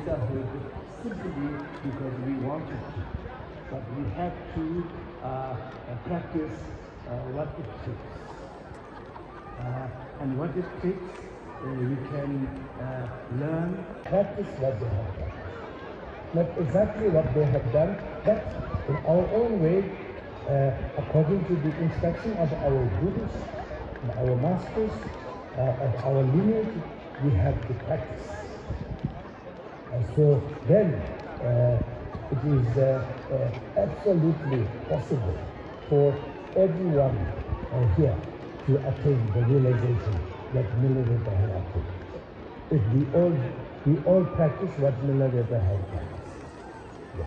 Buddhahood simply because we wanted to, but we have to practice what it takes. And what it takes, we can learn, practice what they have done. Not exactly what they have done, but in our own way, according to the instruction of our gurus, and our masters, of our lineage, we have to practice. So then it is absolutely possible for everyone here to attain the realization that Milarepa had attained. If we all practice what Milarepa had practiced. Yes.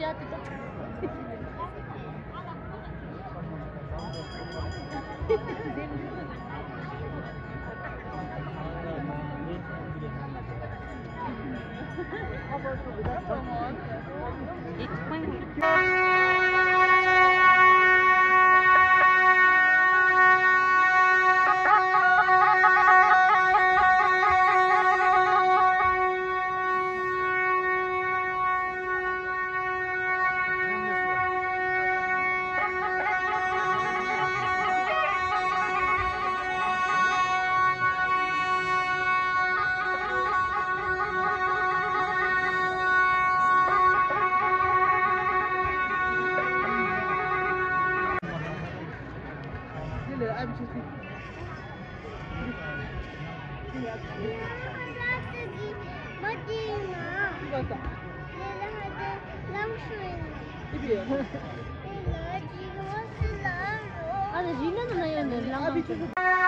아, 근데 지금은 나 이거 멜랑